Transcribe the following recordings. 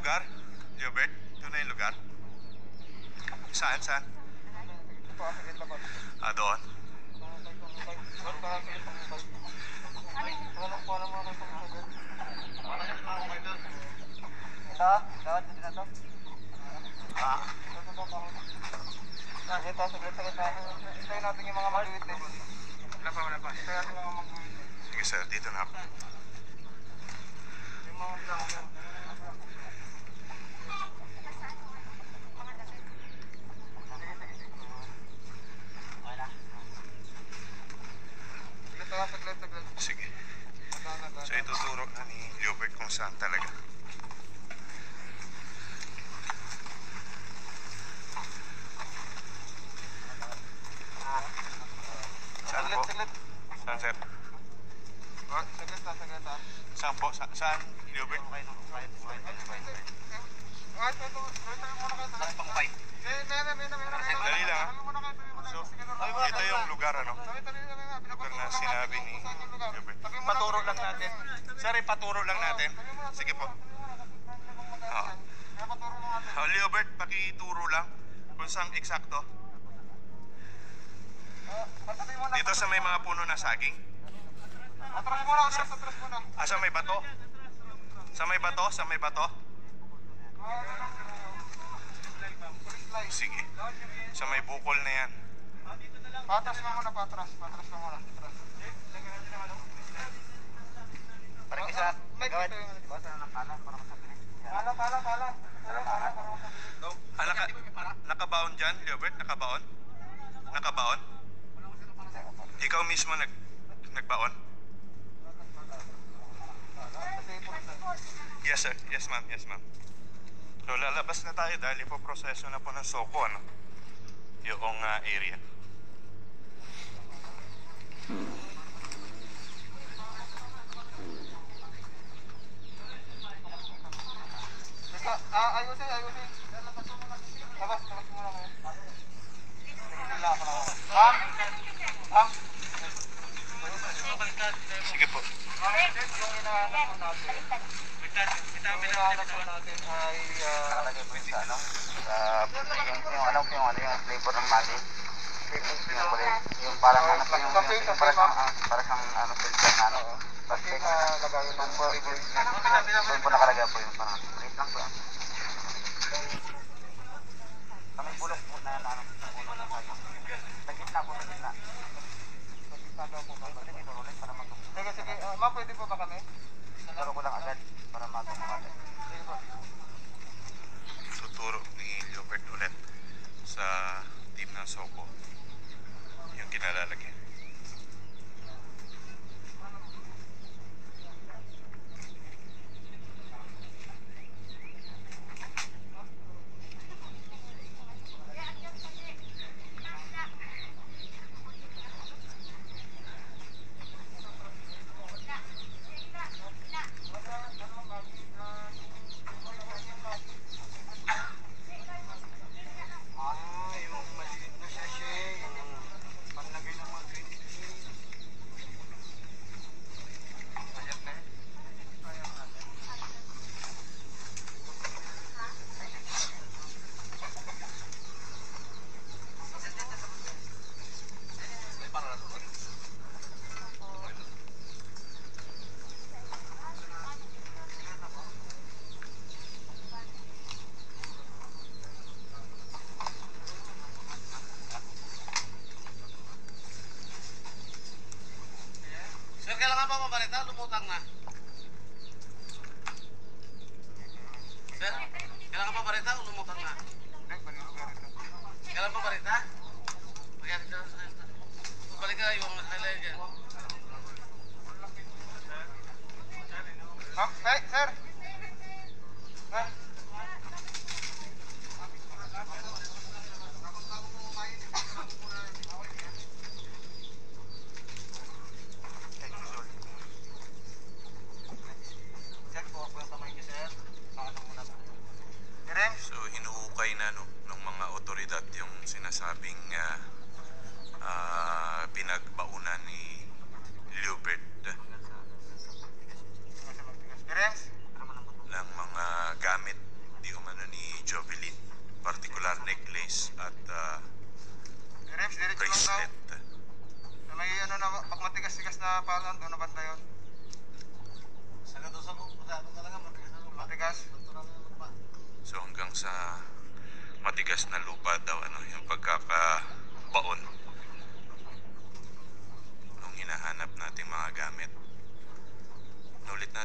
lugar? Gilbert? Ito na yung lugar? Saan? Ah, doon? Ito, saglit. Hintayin natin yung mga mag-witness. Wala pa. Hintayin natin yung mga mag-witness. Sige sir, dito na ako. Yung mga blank yan. Saglit. Sige. So ituturo na ni Gilbert kung saan talaga. Saan po? Saglit. Saan sir? Saglit ha. Saan po? Saan Gilbert? Ito muna kayo. Dali lang ha. So, ito yung lugar ano? Lugar na sinabi ni Gilbert. Paturo lang natin. Sir, ipaturo lang natin. Sige po. Gilbert, pakituro lang kung saan eksakto. Dito sa may mga puno na saging. Atras muna. Sa may bato? Sa may bato? Sige. Sa may bukol na yan. Patras ka muna. Parang isa. Gawin. Basta na pala. Para masabilis. Pala. Nakabaon dyan, Gilbert? Nakabaon? Ikaw mismo nagbaon? Yes sir, yes ma'am. So lalabas na tayo dahil ipoproseso na po ng SOCO yung area. Ayusin. Labas muna kayo. Ma'am. Sige po. Yung hinahanap po natin ay nakalagay po yun sa ano? Yung flavor ng mali. Yung parang ano po yung para siyang filter na ano. Kasi nakalagay yung flavor. Doon po nakalagay po yung parang wait lang po. Kami bulok po na ano. Nagitna po. Nagitna daw po ba? Sige. Ma'am, pwede po ba kami? Turo ko lang agad para matungkol. Sige po. Tuturo ni Gilbert ulit sa team ng SOCO yung kinalalagyan. Yung maliit na sachet, panlagay ng mga green tea. Ayan na. Sir, kailangan pa mabalita? Lumutang na. Sir, kailangan pa balita o lumutang na? Kailangan pa balita? Magyari ka sa kanya. Balik ka, iwang nakalayan dyan. Sir! Sir! So hinuhukay na ng mga otoridad yung sinasabing pinagbaunan ni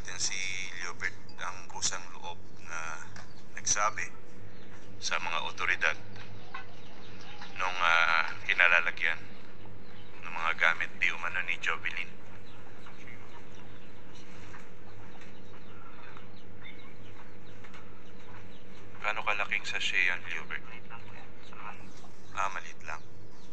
natin si Liobert ang kusang loob na nagsabi sa mga otoridad nung kinalalagyan ng mga gamit di umano ni Jovelyn. Gaano kalaking sachet yan, Liobert? Maliit lang.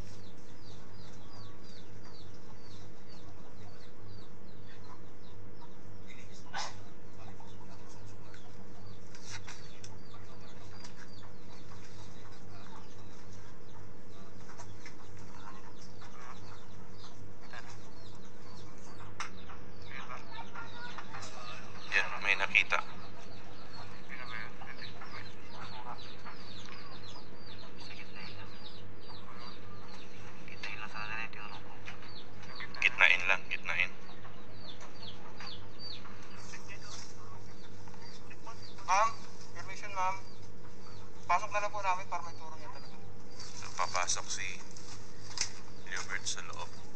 Yan, may nakita. Gitnain lang, gitnain. Ma'am, permission ma'am. Pasok na lang po namin para may turo niya talaga. So, papasok si Liobert sa loob.